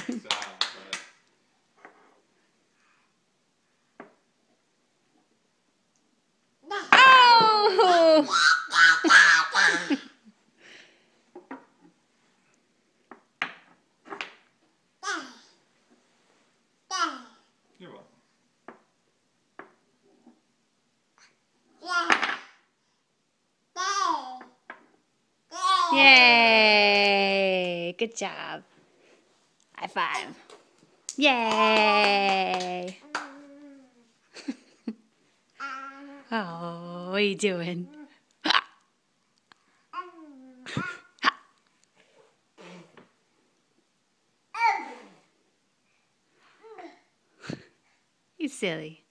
Good job, bud. Oh! You're welcome. Yay! Good job. High five. Yay! Oh, what are you doing? You silly.